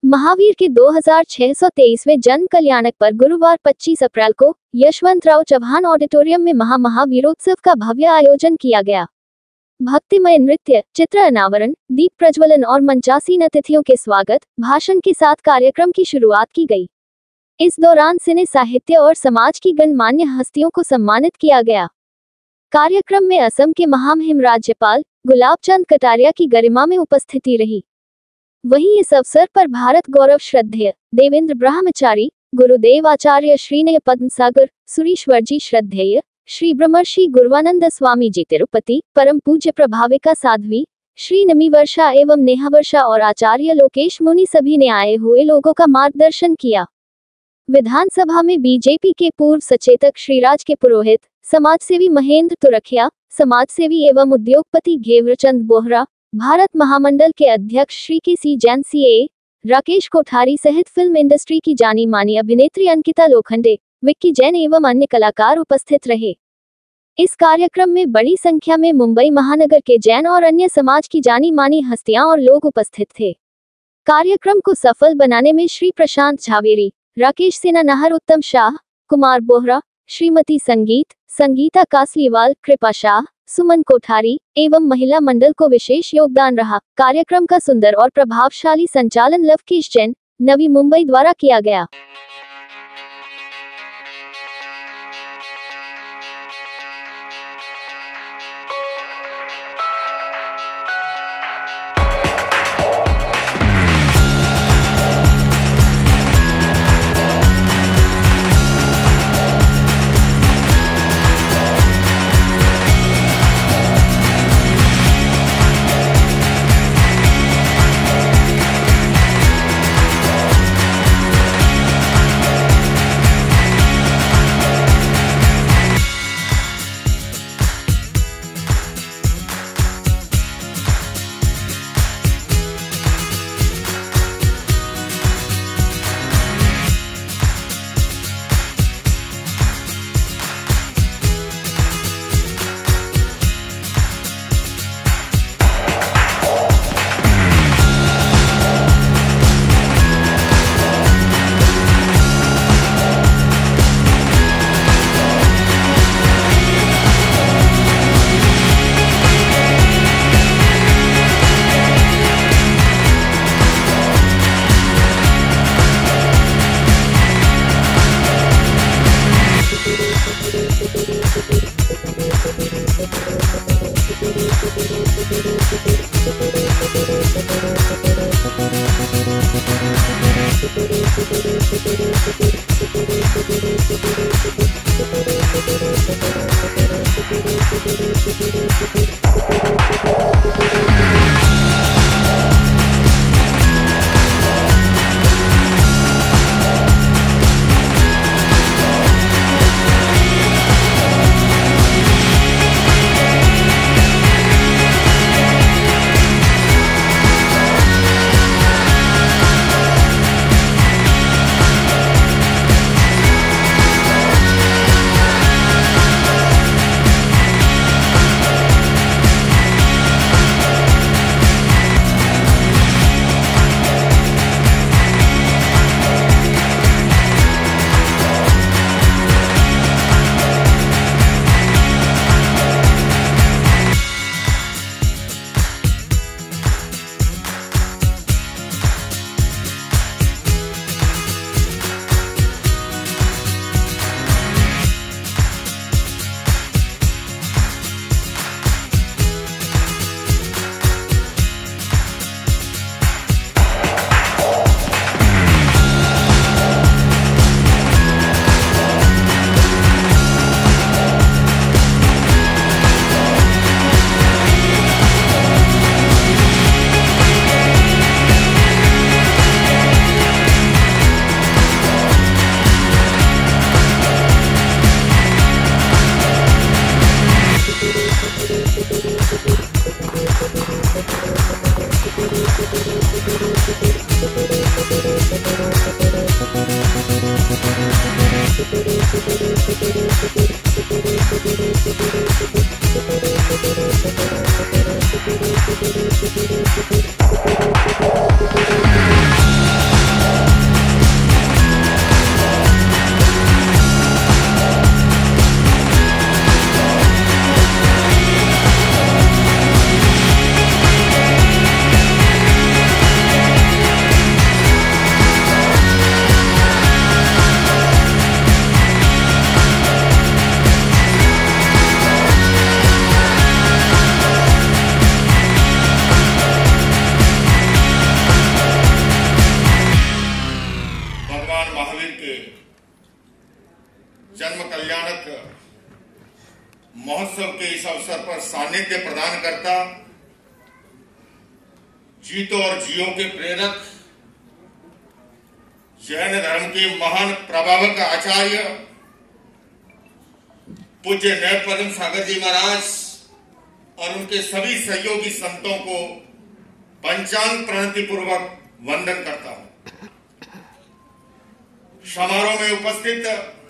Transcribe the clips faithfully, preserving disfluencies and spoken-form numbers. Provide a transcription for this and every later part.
महावीर के दो हज़ार छह सौ तेईसवें जन्म कल्याणक पर गुरुवार पच्चीस अप्रैल को यशवंतराव चव्हाण ऑडिटोरियम में महा महावीरोत्सव का भव्य आयोजन किया गया। भक्तिमय नृत्य, चित्र अनावरण, दीप प्रज्वलन और मंचासीन अतिथियों के स्वागत भाषण के साथ कार्यक्रम की शुरुआत की गई। इस दौरान सिने साहित्य और समाज की गणमान्य हस्तियों को सम्मानित किया गया। कार्यक्रम में असम के महामहिम राज्यपाल गुलाब चंद कटारिया की गरिमा में उपस्थिति रही। वहीं इस अवसर पर भारत गौरव श्रद्धेय देवेंद्र ब्रह्मचारी, गुरुदेव आचार्य श्रीनय पद्मसागर, सुरीश्वर जी श्रद्धेय श्री ब्रह्मर्षि गुरुवानंद स्वामी जी तिरुपति, परम पूज्य प्रभाविका साध्वी श्री नमी वर्षा एवं नेहा वर्षा और आचार्य लोकेश मुनि सभी ने आए हुए लोगों का मार्गदर्शन किया। विधानसभा में बीजेपी के पूर्व सचेतक श्रीराज के पुरोहित, समाजसेवी महेंद्र तुरखिया, समाजसेवी एवं उद्योगपति घेवरचंद बोहरा, भारत महामंडल के अध्यक्ष Shri K C Jain, CA Rakesh Kothari सहित फिल्म इंडस्ट्री की जानी मानी अभिनेत्री अंकिता लोखंडे, विक्की जैन एवं अन्य कलाकार उपस्थित रहे। इस कार्यक्रम में बड़ी संख्या में मुंबई महानगर के जैन और अन्य समाज की जानी मानी हस्तियां और लोग उपस्थित थे। कार्यक्रम को सफल बनाने में श्री प्रशांत झावेरी, राकेश सिन्हा नाहर, उत्तम शाह, कुमार बोहरा, श्रीमती संगीत संगीता कासलीवाल, कृपा शाह, सुमन कोठारी एवं महिला मंडल को विशेष योगदान रहा। कार्यक्रम का सुंदर और प्रभावशाली संचालन लवकेश जैन, नवी मुंबई द्वारा किया गया। Thank you. जन्म कल्याणक महोत्सव के इस अवसर पर सानिध्य प्रदान करता, जीतो और जियो के प्रेरक, जैन धर्म के महान प्रभावक आचार्य पूज्य नैव पद्म सागर जी महाराज और उनके सभी सहयोगी संतों को पंचांग प्रणति पूर्वक वंदन करता हूं। समारोह में उपस्थित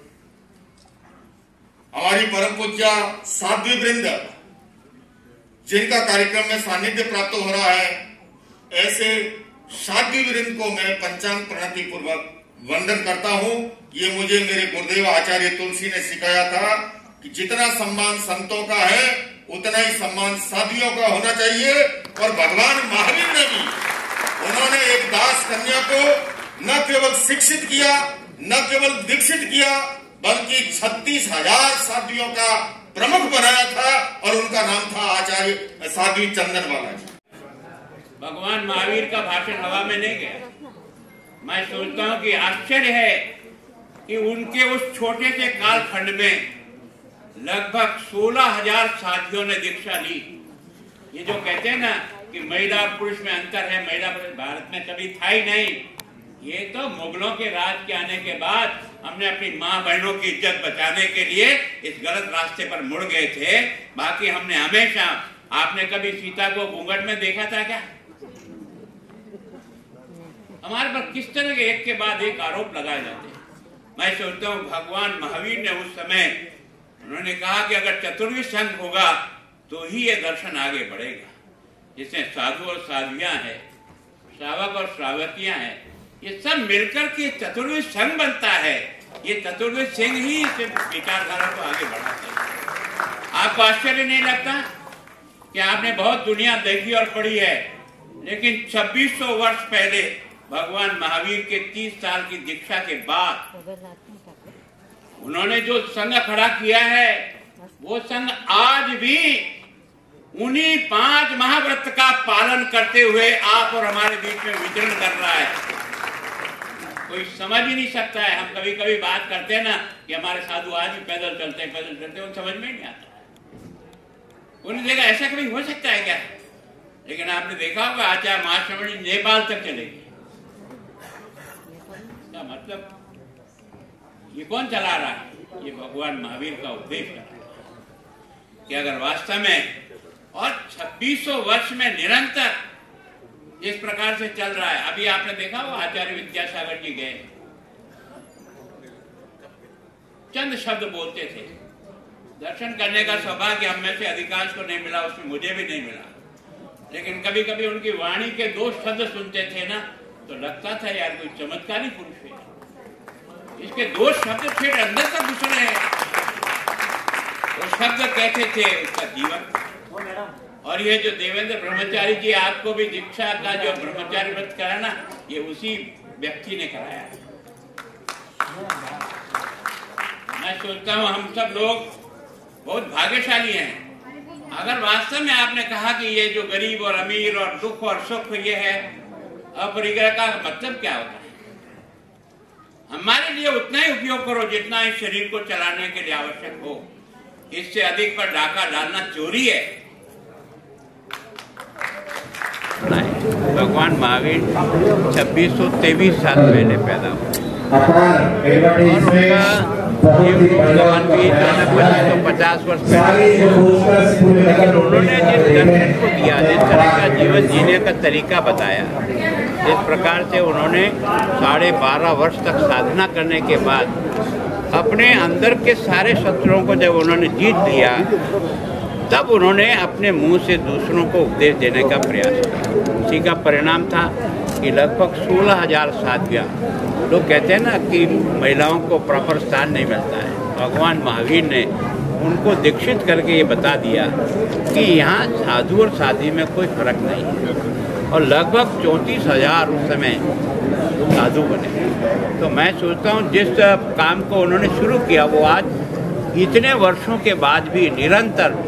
हमारी परम पूज्य साध्वी वृंद, जिनका कार्यक्रम में सानिध्य प्राप्त हो रहा है, ऐसे साध्वी वृंद को मैं पंचांग प्रणति पूर्वक वंदन करता हूं। ये मुझे मेरे गुरुदेव आचार्य तुलसी ने सिखाया था कि जितना सम्मान संतों का है उतना ही सम्मान साध्वियों का होना चाहिए। और भगवान महावीर ने भी, उन्होंने एक दास कन्या को न केवल शिक्षित किया, न केवल दीक्षित किया, बल्कि छत्तीस हजार साध्वियों का प्रमुख बनाया था और उनका नाम था आचार्य साध्वी चंदनवाला जी। भगवान महावीर का भाषण हवा में नहीं गया। मैं सोचता हूँ कि आश्चर्य है कि उनके उस छोटे से कालखंड में लगभग सोलह हजार साथियों ने दीक्षा ली। ये जो कहते हैं ना कि महिला पुरुष में अंतर है, महिला पुरुष भारत में कभी था ही नहीं। ये तो मुगलों के राज के आने के बाद हमने अपनी माँ बहनों की इज्जत बचाने के लिए इस गलत रास्ते पर मुड़ गए थे। बाकी हमने हमेशा, आपने कभी सीता को घूंघट में देखा था क्या? हमारे पर किस तरह के एक के बाद एक आरोप लगाए जाते हैं। मैं सोचता हूँ भगवान महावीर ने उस समय उन्होंने कहा कि अगर चतुर्विध संघ होगा तो ही ये दर्शन आगे बढ़ेगा, जिसमें साधु और साध्वियां हैं, श्रावक और श्रावकियां हैं, ये सब मिलकर के चतुर्विध संघ बनता है। ये चतुर्विध संघ ही इस विचारधारा को आगे बढ़ाते हैं। आपको आश्चर्य नहीं लगता कि आपने बहुत दुनिया देखी और पढ़ी है, लेकिन छब्बीस सौ वर्ष पहले भगवान महावीर के तीस साल की दीक्षा के बाद उन्होंने जो संघ खड़ा किया है, वो संघ आज भी उन्हीं पांच महाव्रत का पालन करते हुए आप और हमारे बीच में विचरण कर रहा है। कोई समझ ही नहीं सकता है। हम कभी कभी बात करते हैं ना कि हमारे साधु आज भी पैदल चलते हैं पैदल चलते हैं, उन्हें समझ में नहीं आता। उन्हें देखा ऐसा कभी हो सकता है क्या? लेकिन आपने देखा होगा आचार्य महाश्रवणी नेपाल तक चलेगी। क्या मतलब? ये कौन चला रहा है? ये भगवान महावीर का उपदेश है कि अगर वास्तव में और छब्बीस सौ वर्ष में निरंतर इस प्रकार से चल रहा है। अभी आपने देखा हो आचार्य विद्यासागर जी गए, चंद शब्द बोलते थे। दर्शन करने का सौभाग्य हम में से अधिकांश को नहीं मिला, उसमें मुझे भी नहीं मिला, लेकिन कभी कभी उनकी वाणी के दो शब्द सुनते थे ना, तो लगता था यार कोई चमत्कारी पुरुष है। इसके दो शब्द फिर अंदर तक घुस रहे हैं। वो शब्द कहते थे उसका जीवन। और ये जो देवेंद्र ब्रह्मचारी जी आपको भी दीक्षा का जो ब्रह्मचारी व्रत करा ना, ये उसी व्यक्ति ने कराया। मैं सोचता हूँ हम सब लोग बहुत भाग्यशाली हैं। अगर वास्तव में आपने कहा कि ये जो गरीब और अमीर और दुख और सुख ये है, अपरिग्रह का मतलब क्या होता है? हमारे लिए उतना ही उपयोग करो जितना इस शरीर को चलाने के लिए आवश्यक हो। इससे अधिक पर डाका डालना चोरी है। भगवान महावीर छब्बीस सौ तेईस साल पहले पैदा हुए और उनका जीवन भी पच्चीस सौ पचास वर्ष पहले, लेकिन उन्होंने जिस दर्शन को दिया, जिस तरह का जीवन जीने का तरीका बताया, इस प्रकार से उन्होंने साढ़े बारह वर्ष तक साधना करने के बाद अपने अंदर के सारे शत्रुओं को जब उन्होंने जीत लिया, तब उन्होंने अपने मुंह से दूसरों को उपदेश देने का प्रयास किया। उसी का परिणाम था कि लगभग सोलह हजार साधवियाँ, लोग कहते हैं ना कि महिलाओं को प्रॉपर स्थान नहीं मिलता है, भगवान महावीर ने उनको दीक्षित करके ये बता दिया कि यहाँ साधु और साध्वी में कोई फर्क नहीं है, और लगभग चौंतीस हजार उस समय साधु बने। तो मैं सोचता हूँ जिस काम को उन्होंने शुरू किया वो आज इतने वर्षों के बाद भी निरंतर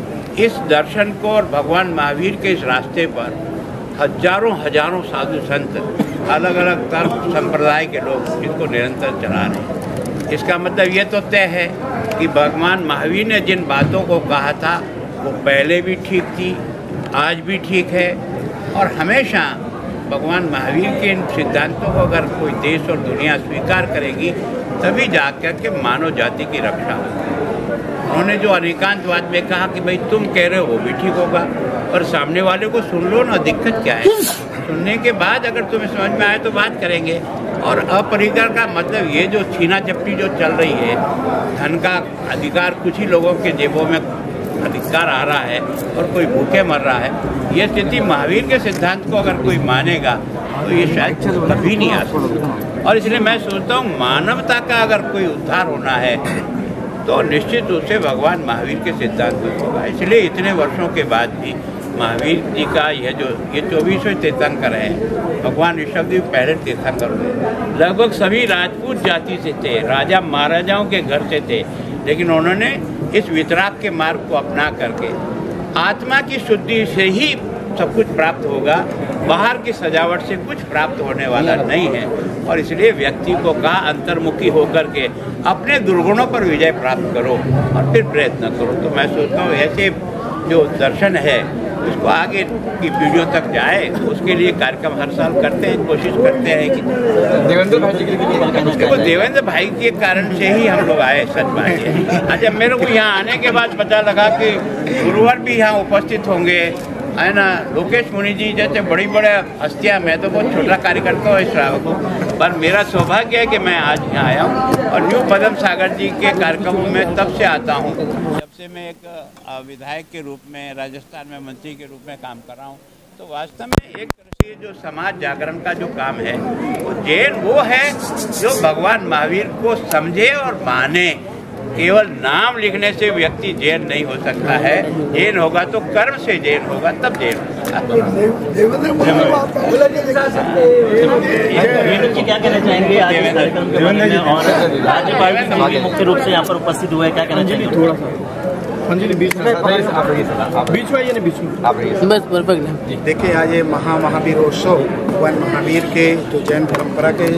इस दर्शन को और भगवान महावीर के इस रास्ते पर हजारों हजारों साधु संत, अलग अलग धर्म संप्रदाय के लोग इसको निरंतर चला रहे हैं। इसका मतलब ये तो तय है कि भगवान महावीर ने जिन बातों को कहा था वो पहले भी ठीक थी, आज भी ठीक है, और हमेशा भगवान महावीर के इन सिद्धांतों को अगर कोई देश और दुनिया स्वीकार करेगी तभी जाकर के मानव जाति की रक्षा होगी। उन्होंने जो अनेकांतवाद में कहा कि भाई तुम कह रहे हो वो भी ठीक होगा, और सामने वाले को सुन लो ना, दिक्कत क्या है, सुनने के बाद अगर तुम्हें समझ में आए तो बात करेंगे। और अपरिकर का मतलब ये जो छीना झपटी जो चल रही है, धन का अधिकार कुछ ही लोगों के जेबों में अधिकार आ रहा है और कोई भूखे मर रहा है, ये स्थिति महावीर के सिद्धांत को अगर कोई मानेगा तो ये शायद कभी नहीं आ सकता। और इसलिए मैं सोचता हूँ मानवता का अगर कोई उद्धार होना है तो निश्चित रूप से भगवान महावीर के सिद्धांत होगा। इसलिए इतने वर्षों के बाद भी महावीर जी का यह जो ये चौबीसवें तीर्थंकर है, भगवान ऋषभदेव पहले तीर्थंकर हुए, लगभग सभी राजपूत जाति से थे, राजा महाराजाओं के घर से थे, लेकिन उन्होंने इस वितराग के मार्ग को अपना करके आत्मा की शुद्धि से ही सब कुछ प्राप्त होगा, बाहर की सजावट से कुछ प्राप्त होने वाला नहीं है। और इसलिए व्यक्ति को कहा अंतर्मुखी होकर के अपने दुर्गुणों पर विजय प्राप्त करो और फिर प्रयत्न करो। तो मैं सोचता हूँ ऐसे जो दर्शन है उसको आगे की पीढ़ियों तक जाए, उसके लिए कार्यक्रम हर साल करते हैं, कोशिश करते हैं कि देवेंद्र भाई जी के देवेंद्र भाई के कारण से ही हम लोग आए, सच बात है। अच्छा, मेरे को यहाँ आने के बाद पता लगा कि गुरुवार भी यहाँ उपस्थित होंगे, है ना, लोकेश मुनि जी जैसे बड़ी बड़े हस्तियाँ। मैं तो बहुत छोटा कार्यकर्ता हूँ इस राह को, पर मेरा सौभाग्य है कि मैं आज यहाँ आया हूँ और न्यू पदम सागर जी के कार्यक्रमों में तब से आता हूँ जब से मैं एक विधायक के रूप में राजस्थान में मंत्री के रूप में काम कर रहा हूँ। तो वास्तव में एक तरह से जो समाज जागरण का जो काम है वो जैन वो है जो भगवान महावीर को समझे और माने। केवल नाम लिखने से व्यक्ति जैन नहीं हो सकता है, जैन होगा तो कर्म से जैन होगा, तब जैन होगा। जी क्या कहना चाहेंगे आज इस कार्यक्रम के बारे में, और राज्यपाल जी मुख्य रूप से यहाँ पर उपस्थित हुए, क्या कहना चाहेंगे? थोड़ा सा बीच में बीच में ये बीच में आप रहिए, बस परफेक्ट। देखिए, आज ये महा महावीरोत्सव भगवान महावीर के जो जैन परंपरा के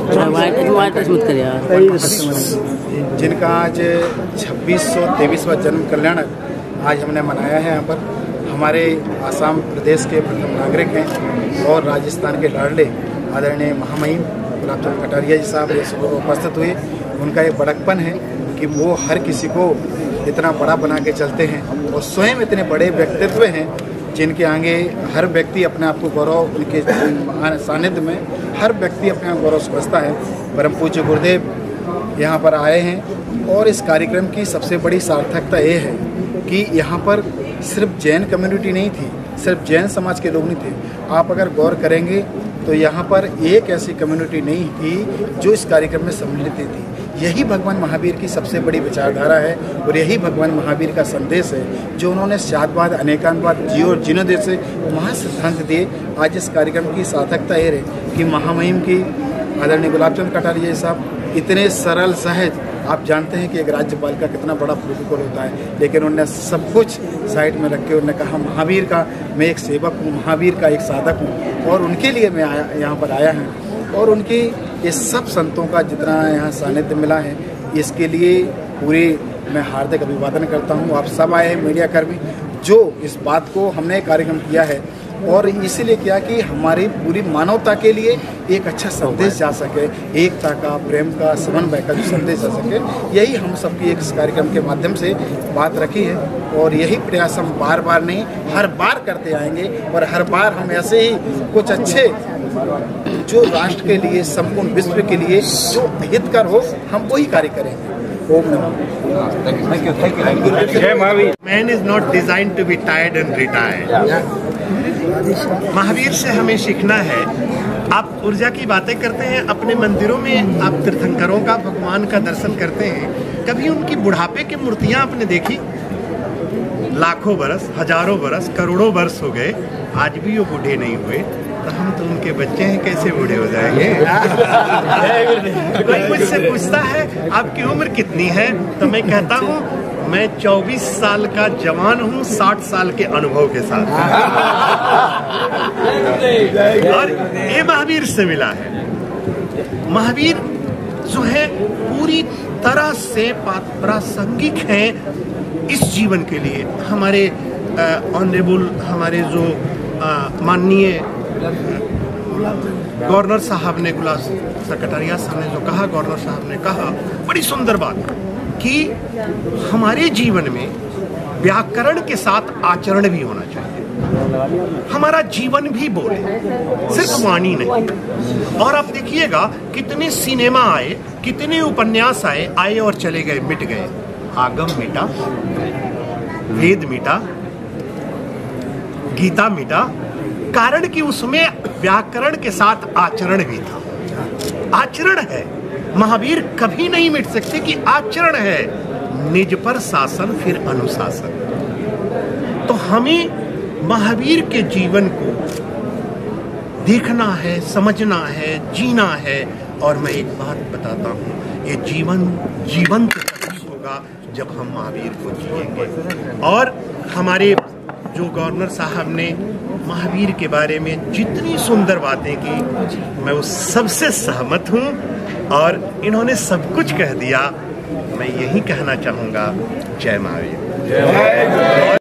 जिनका आज छब्बीस सौ तेईसवां जन्म कल्याण आज हमने मनाया है। यहाँ पर हमारे आसाम प्रदेश के प्रथम नागरिक हैं और राजस्थान के लाडले आदरणीय महामहिम गुलाब चंद कटारिया जी साहब ये सब उपस्थित हुए। उनका एक बड़कपन है कि वो हर किसी को इतना बड़ा बना के चलते हैं और स्वयं इतने बड़े व्यक्तित्व हैं जिनके आगे हर व्यक्ति अपने आप को गौरव, उनके सानिध्य में हर व्यक्ति अपने आप गौरव समझता है। परम पूज्य गुरुदेव यहाँ पर आए हैं और इस कार्यक्रम की सबसे बड़ी सार्थकता ये है कि यहाँ पर सिर्फ जैन कम्युनिटी नहीं थी, सिर्फ जैन समाज के लोग नहीं थे। आप अगर गौर करेंगे तो यहाँ पर एक ऐसी कम्युनिटी नहीं थी जो इस कार्यक्रम में सम्मिलित थी। यही भगवान महावीर की सबसे बड़ी विचारधारा है और यही भगवान महावीर का संदेश है जो उन्होंने शादवाद, अनेकांतवाद, जीव और जीर्णोदय से महासिद्धांत दिए। आज इस कार्यक्रम की सार्थकता ये रही कि महामहिम की आदरणीय गुलाब चंद कटारिया साहब इतने सरल सहज, आप जानते हैं कि एक राज्यपाल का कितना बड़ा प्रोटोकॉल होता है, लेकिन उन्होंने सब कुछ साइड में रख के उन्होंने कहा महावीर का मैं एक सेवक हूँ, महावीर का एक साधक हूँ और उनके लिए मैं आया यहाँ पर आया हूँ। और उनकी ये सब संतों का जितना यहाँ सानिध्य मिला है इसके लिए पूरी मैं हार्दिक अभिवादन करता हूँ। आप सब आए हैं मीडिया कर्मी, जो इस बात को हमने कार्यक्रम किया है और इसीलिए किया कि हमारी पूरी मानवता के लिए एक अच्छा संदेश जा सके, एकता का, प्रेम का, समन्वय का जो संदेश जा सके, यही हम सबकी एक इस कार्यक्रम के माध्यम से बात रखी है। और यही प्रयास हम बार बार नहीं हर बार करते आएंगे और हर बार हम ऐसे ही कुछ अच्छे जो राष्ट्र के लिए, संपूर्ण विश्व के लिए जो हितकर हो, हम वही कार्य करेंगे। ओम नमः। Thank you, thank you, thank you. Man is not designed to be tired and retired. Mahavir से हमें सीखना है। आप ऊर्जा की बातें करते हैं, अपने मंदिरों में आप तीर्थंकरों का, भगवान का दर्शन करते हैं, कभी उनकी बुढ़ापे की मूर्तियां आपने देखी? लाखों बरस, हजारों बरस, करोड़ों वर्ष हो गए, आज भी वो बूढ़े नहीं हुए, तो हम तो उनके बच्चे हैं, कैसे बूढ़े हो जाएंगे? कोई मुझसे पूछता है आपकी उम्र कितनी है, तो मैं कहता हूँ मैं चौबीस साल का जवान हूँ, साठ साल के अनुभव के साथ। और ये महावीर से मिला है। महावीर जो है पूरी तरह से प्रासंगिक हैं इस जीवन के लिए। हमारे ऑनरेबल, हमारे जो माननीय गवर्नर साहब ने, गुलाब सेक्रेटरिया साहब ने जो कहा, गवर्नर साहब ने कहा, बड़ी सुंदर बात कि हमारे जीवन में व्याकरण के साथ आचरण भी होना चाहिए। हमारा जीवन भी बोले, सिर्फ वाणी नहीं। और आप देखिएगा कितने सिनेमा आए, कितने उपन्यास आए, आए और चले गए, मिट गए। आगम मिटा, वेद मिटा, गीता मिटा, कारण कि उसमें व्याकरण के साथ आचरण भी था। आचरण है, महावीर कभी नहीं मिट सकते कि आचरण है। निज पर शासन, फिर अनुशासन। तो हमें महावीर के जीवन को देखना है, समझना है, जीना है। और मैं एक बात बताता हूँ, ये जीवन जीवंत तभी होगा जब हम महावीर को जिएंगे। और हमारे जो गवर्नर साहब ने महावीर के बारे में जितनी सुंदर बातें की, मैं उस सबसे सहमत हूँ। और इन्होंने सब कुछ कह दिया। मैं यही कहना चाहूँगा, जय महावीर।